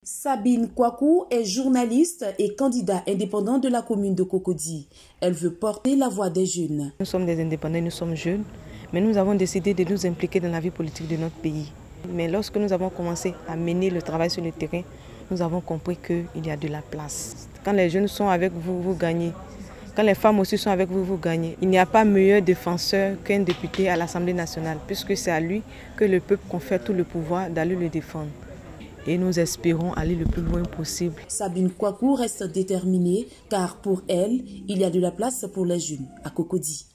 Sabine Kwaku est journaliste et candidat indépendant de la commune de Cocody. Elle veut porter la voix des jeunes. Nous sommes des indépendants, nous sommes jeunes, mais nous avons décidé de nous impliquer dans la vie politique de notre pays. Mais lorsque nous avons commencé à mener le travail sur le terrain, nous avons compris qu'il y a de la place. Quand les jeunes sont avec vous, vous gagnez. Quand les femmes aussi sont avec vous, vous gagnez. Il n'y a pas meilleur défenseur qu'un député à l'Assemblée nationale, puisque c'est à lui que le peuple confère tout le pouvoir d'aller le défendre. Et nous espérons aller le plus loin possible. Sabine Kwaku reste déterminée car pour elle, il y a de la place pour les jeunes à Cocody.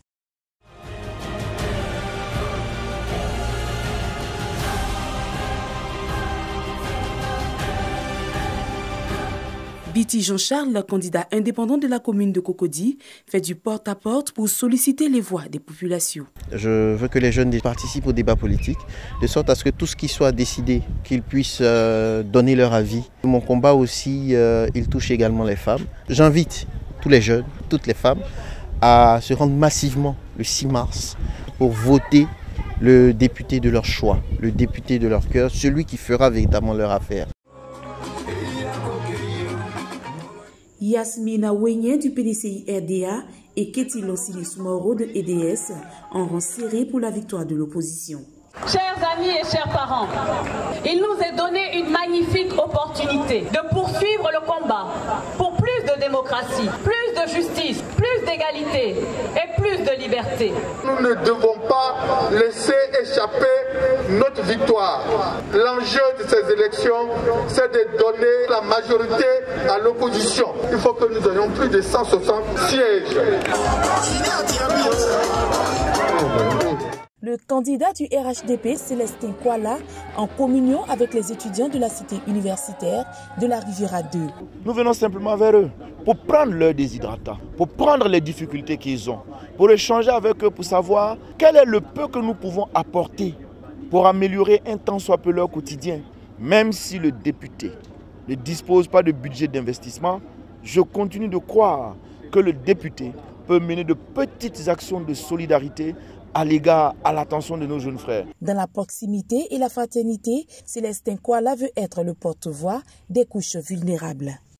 Biti Jean-Charles, candidat indépendant de la commune de Cocody, fait du porte-à-porte pour solliciter les voix des populations. Je veux que les jeunes participent au débat politique, de sorte à ce que tout ce qui soit décidé, qu'ils puissent donner leur avis. Mon combat aussi, il touche également les femmes. J'invite tous les jeunes, toutes les femmes, à se rendre massivement le 6 mars pour voter le député de leur choix, le député de leur cœur, celui qui fera véritablement leur affaire. Yasmina Wenyen du PDCI RDA et Ketilo Silis Moro de EDS en rang serré pour la victoire de l'opposition. Chers amis et chers parents, il nous est donné une magnifique opportunité de poursuivre le combat pour plus de démocratie, plus de justice, plus d'égalité et plus de liberté. Nous ne devons pas laisser échapper notre victoire. L'enjeu de ces élections, c'est de donner la majorité à l'opposition. Il faut que nous ayons plus de 160 sièges. Le candidat du RHDP, Célestin Kuala, en communion avec les étudiants de la cité universitaire de la Riviera 2. Nous venons simplement vers eux pour prendre leurs déshydratants, pour prendre les difficultés qu'ils ont, pour échanger avec eux, pour savoir quel est le peu que nous pouvons apporter pour améliorer un tant soit peu leur quotidien. Même si le député ne dispose pas de budget d'investissement, je continue de croire que le député peut mener de petites actions de solidarité à l'égard, à l'attention de nos jeunes frères. Dans la proximité et la fraternité, Célestin Kuala veut être le porte-voix des couches vulnérables.